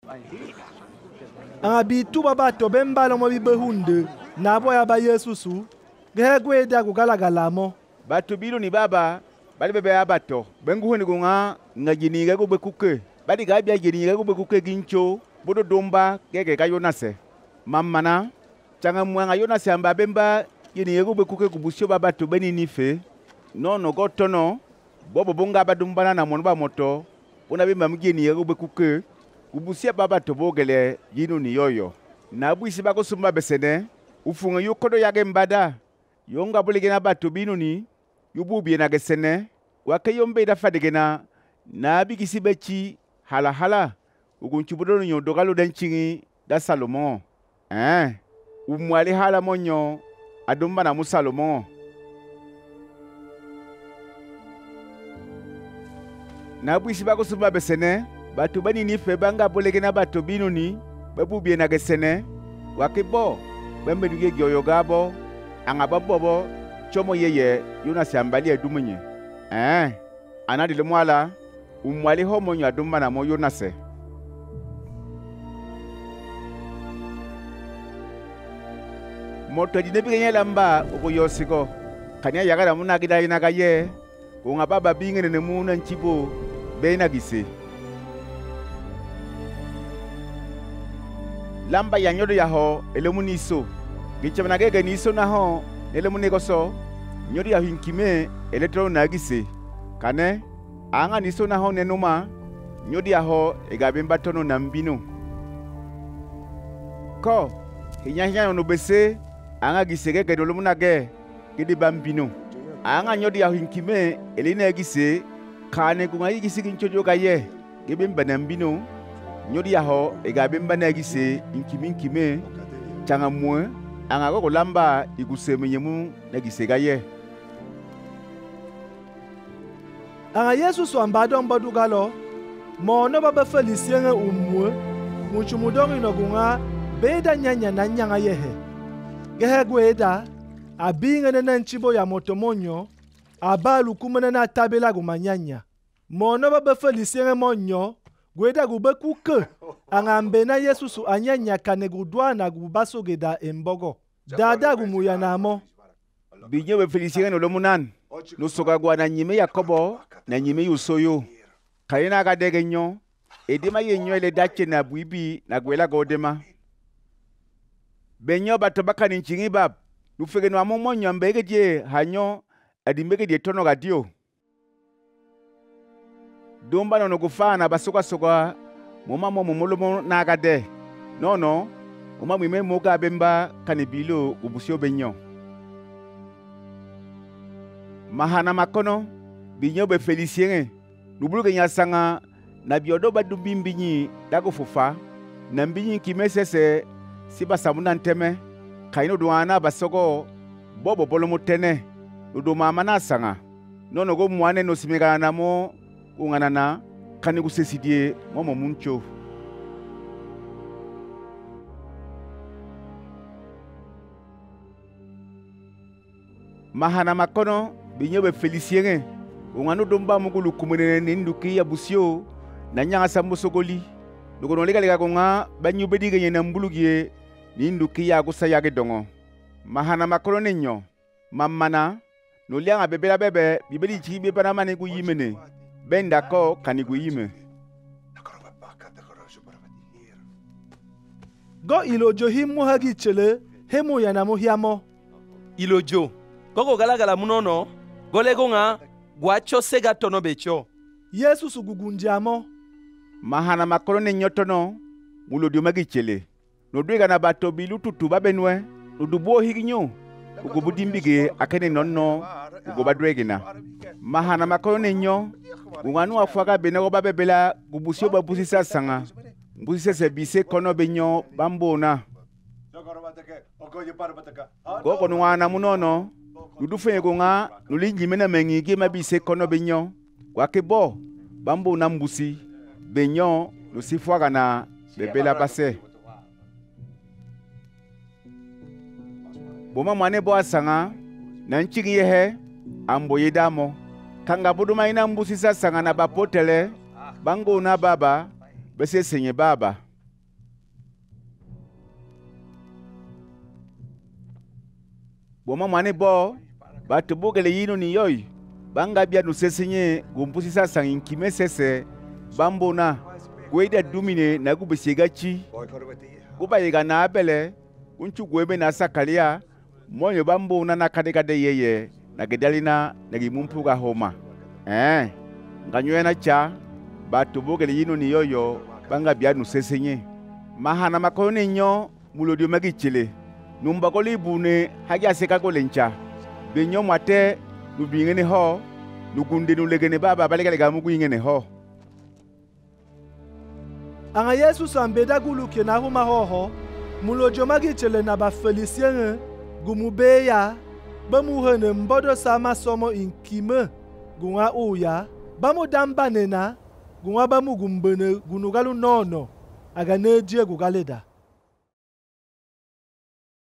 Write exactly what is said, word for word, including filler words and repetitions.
Anga bitu baba to bembalo mo bibehunde na boya ba Yesusu gehegweda kugalagala batu bilo ni baba bali bebe abato benguhuni gunga ngajiniga go bekuke bali gabya jiniga go bekuke gincho bodo domba gege ka Yonase mamana changa mwanga Yonase amba bemba jiniga go bekuke kubusyo baba to beni nife nono gotono bobo bonga badumbana na monba moto ona bemba mjiniga go bekuke kubusya baba to bogele yinu ni yoyo na bwisi bako sumba besene ufunga yukodo yage mbada yonga buligena batu binu ni yububi na gesene wake yombe da fadigena na bigisi bechi hala hala ugunchubudo nyo dogalo danchingi da Salomo eh umwali hala monyo adumba na Musalomo na bwisi bako sumba besene batu bani nife banga buligena batu binu ni babubi na gesene wake bo bembe nuge gyoyo gabo anga bobo chomo yeye Yonase ambali edumunye eh anadi le mwala umwali homo nya dumba na mo Yonase moto dine bigenya lamba uko yosiko kanya yagara munagida inaga ye unga baba bingene ne muna nchibo beina gise lamba ya nyodo yaho elemuniso gichemana gege niso naho elemunigoso nyori ya hinkime eletro nagise kane anga niso naho nenuma nyodi yaho egabemba tono nambino ko hinyanya no bese anga gisege gedolomunage gidi bambino anga nyodi ya hinkime elina gise kane kunga yigisi ginchojo gaye gebemba nambino nyodi yaho egabemba nagise inkiminkime changa mwe anga go lamba igusemenyemu nagisega ye anga Yesusu ambado mbadugalo mono baba felisienge umwe muchumudongi no gunga beda nyanya na nyanga yehe gehegweda abinge na nchibo ya motomonyo abalu kumene na tabela gumanyanya mono baba felisienge monyo gweda gubekuke angambe na Yesusu anyanya kane gudwana gubasogeda embogo dada gumuya namo binye we felisienge no lomunan nusoga gwa na nyime Yakobo na nyime Yusoyo kayina kadege nyo edima yenyo ele dache na buibi na gwela godema benyo batobaka ni nchingi bab nufege no amomo nyambege je hanyo adimbege je tono gadio domba no gufana basoka soka moma momo molomo nagade nono uma mwime moga bemba kanibilo ubusyo benyo mahana makono binyo be felisienge nubuluge nyasanga na biodo badubimbinyi dago fufa na mbinyi kimesese siba samuna nteme kaino duana basogo bobo bolomo tene nudo mama nasanga nono go mwane no simigana namo unganana kani gusesidie momo muncho mahana makono binyo be felisienge unganu domba mugulu kumunene ninduki ya busyo na nyanga sambosogoli nukono lega lega konga banyu bedige nyena mbulugie ninduki ya gusa yage dongo mahana makono ninyo mamana nulianga bebela bebe bibeli chibi bana mane kuyimene benda ko kanigu yime go ilojo himu hagi chele hemu ya namu hiamo ilojo gogo galagala munono golego nga gwacho sega tono becho Yesu sugugunjamo mahana makono ne nyotono mulodio magichele nodwega na bato bilututu babenwe nudubo higinyo ugobudimbige akene nonno ugobadwegena mahana makono ne nyo unganu afwaga benego babebela gubusyo babusisa sanga mbusise sebise kono benyo bambona gogo nwana munono nudufe gonga nulingi mena mengige mabise kono benyo wakebo bambo na mbusi benyo nusifwaga na bebela base boma mwane bo asanga na nchigi yehe ambo yedamo kanga buduma ina mbusi sasanga na bapotele bango na baba bese senye baba Boma mwane bo, batubugele yino ni yoy. Banga bia nusesenye gumpusisa sanginkime sese. Bambona, gweda dumine na gubesigachi. Guba yega na abele, unchu gwebe na sakalia. Monyo bambona na kadekade yeye. Na gedalina na gimumpuga homa. Eh, nganywe na cha. Batubugele yino ni yoyo. Banga bia nusesenye. Mahana makone nyo mulodio magichile. Numbakoli bune haja seka kolencha. Benyo mate nubingene ho. Nugunde nulegene baba balegale gamugu ingene ho. Anga Yesu sambeda guluke na huma hoho. Mulodio magichile na ba felisienge. Gumubeya. Bamuhene mbodo sama somo inkime. Gunga uya. Bamu damba nena. Gunga bamu gumbene gunugalu nono. Aga nejie gugaleda.